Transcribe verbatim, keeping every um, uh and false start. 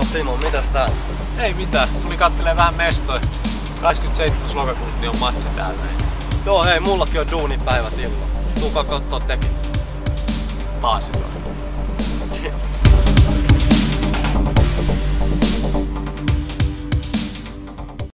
Timo, mitäs täällä? Ei mitään, tuli kattelee vähän mestoja. kahdeskymmenesseitsemäs lokakuuta niin on matsi täällä. Joo hei, mullakin on duunipäivä silloin. Tuukaa kattoo tekin. Taas sit on.